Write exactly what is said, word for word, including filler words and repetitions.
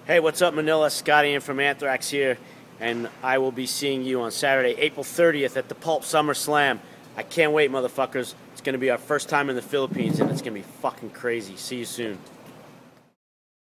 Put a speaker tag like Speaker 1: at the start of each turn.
Speaker 1: Hey, what's up, Manila? Scotty in from Anthrax here, and I will be seeing you on Saturday, April thirtieth at the PULP Summer Slam. I can't wait, motherfuckers. It's going to be our first time in the Philippines, and it's going to be fucking crazy. See you soon.